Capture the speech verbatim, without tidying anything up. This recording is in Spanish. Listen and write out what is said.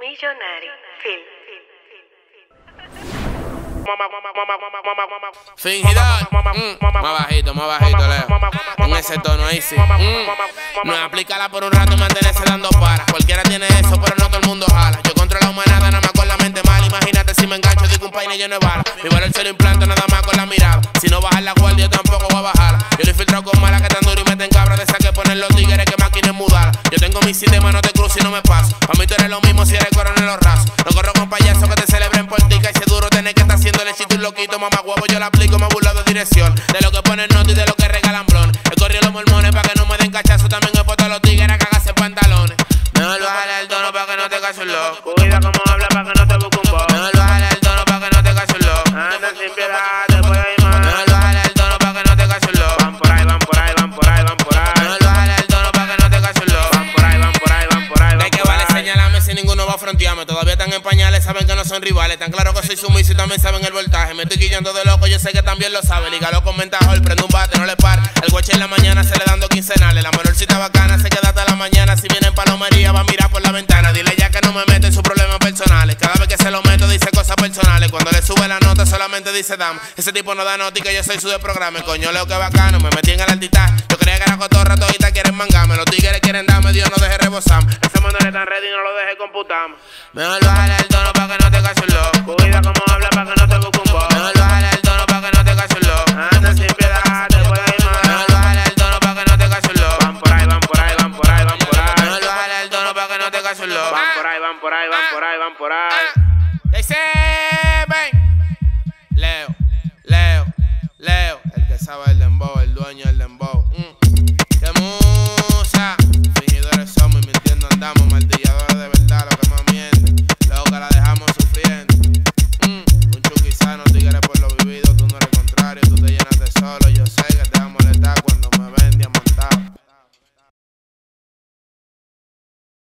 Millonario Film. Fingidor, mm, más bajito, más bajito, Leo. En ese tono ahí sí. Mm. No es aplicarla por un rato y mantenerse dando para. Cualquiera tiene eso, pero no todo el mundo jala. Yo controlo la humanidad nada más con la mente mala. Imagínate si me engancho, digo un paine lleno de bala. Mi valor se lo implanto nada más con la mirada. Si no bajas la guardia, yo tampoco voy a bajarla. Yo lo he filtrado con mala que tan duro y meten cabra. De esa que ponen los tigres que máquina es mudar. Yo tengo mi sistema, no te cruzo y no me paso. A mí tú eres lo mismo si eres coronel o raso. No corro con payasos que te celebren por ti. Que ese duro tener que estar haciendo lechito y loquito. Mamá huevo, yo la aplico, me burlo de dirección. De lo que ponen nota y de lo que regalan blon. He corrido los mormones pa' que no me den cachazo. También he puesto a los tigres a cagarse pantalones. Mejor bájale el tono pa' que no te case un loco. Cuida como habla pa' que no te busque un bobo. Mejor bájale el tono pa' que no te case un loco. Anda sin piedad, te puede ir más. Mejor bájale el tono pa' que no te case un loco. Van por ahí, van por ahí, van por ahí, van por ahí. Mejor bájale el tono pa' que no te case un loco. Van por ahí, van por ahí, van por ahí, van ¿De qué por vale ahí. señalarme si ninguno va a frontearme? Todavía están en pañales, saben que no son rivales. Tan claro que soy sumiso y también saben el voltaje. Me estoy guillando de loco, yo sé que también lo sabe. Lígalo con ventajol, prende un bate, no le pare. El guache en la mañana se le dando quincenales. La menorcita bacana se queda hasta la mañana. Si viene en palomería va a mirar por la ventana. Dile ya que no me mete en sus problemas personales. Cada vez que se lo meto dice cosas personales. Cuando le sube la nota solamente dice dame. Ese tipo no da nota y que yo soy su de programa. Coño, leo que bacano, me metí en el altitaje. Yo creía que era cotorra, todita quieren mangarme. Los tigres quieren darme, Dios no deje rebosarme. Ese mundo no es tan ready, no lo dejes computar. Mejor bájale el tono pa' que no te case un loco. Cuida como habla pa' que no te busque un bobo. Mejor bájale el tono pa' que no te case un loco. Anda sin piedad, te puede ir más. Mejor bájale el tono pa' que no te case un loco. Van por ahí, van por ahí, van por ahí, van por ahí. Mejor bájale el tono pa' que no te case un loco. Van por ahí, van por ahí, van por ahí, van por ahí. Dice, ven. Leo, Leo, Leo. El que sabe el dembow, el dueño del dembow.